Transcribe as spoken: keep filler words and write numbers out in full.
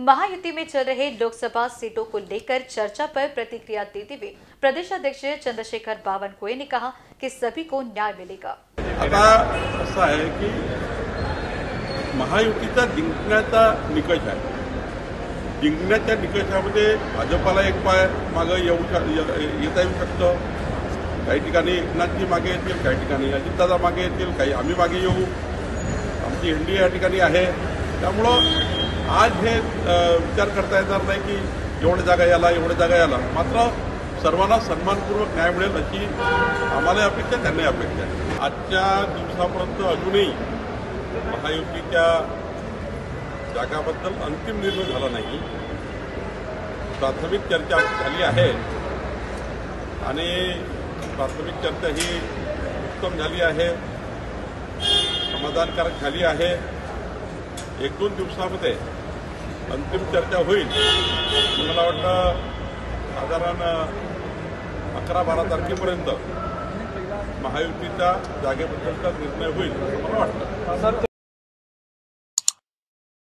महायुति में चल रहे लोकसभा सीटों को लेकर चर्चा पर प्रतिक्रिया देते हुए प्रदेश अध्यक्ष चंद्रशेखर बावनकुळे ने कहा कि सभी को न्याय मिलेगा। आता असं आहे की महायुतीचा जिंकण्याचा निकष आहे। जिंकण्याच्या निकषामध्ये भाजपाला एक पाय मागे येऊ येता येऊ शकतो। काही ठिकाणी एकनाथजी मागे येतील, काही ठिकाणी अजितदादा मागे येतील, काही आम्ही मागे येऊ। आमची एनडीए या ठिकाणी आहे। त्यामुळं आज हे विचार करता येणार नाही की एवढ्या जागा याला एवढ्या जागा याला, मात्र सर्वांना सन्मानपूर्वक न्याय मिळेल अशी आम्हाला अपेक्षा, त्यांनाही अपेक्षा आहे। आजच्या दिवसापर्यंत अजूनही महायुतीच्या जागाबद्दल अंतिम निर्णय झाला नाही। प्राथमिक चर्चा झाली आहे आणि प्राथमिक चर्चा ही उत्तम झाली आहे, समाधानकारक झाली आहे। एक दोन दिवसामध्ये अंतिम चर्चा होईल। मला वाटतं साधारण अकरा बारा तारखेपर्यंत महायुतीच्या जागेबद्दलचा निर्णय होईल असं मला वाटतं।